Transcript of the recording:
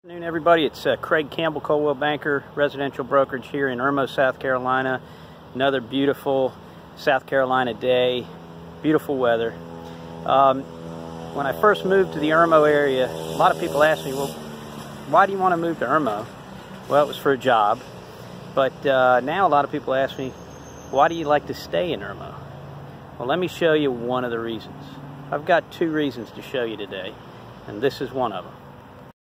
Good afternoon, everybody. It's Craig Campbell, Coldwell Banker, residential brokerage here in Irmo, South Carolina. Another beautiful South Carolina day, beautiful weather. When I first moved to the Irmo area, a lot of people asked me, well, why do you want to move to Irmo? Well, it was for a job. But now a lot of people ask me, why do you like to stay in Irmo? Well, let me show you one of the reasons. I've got two reasons to show you today, and this is one of them.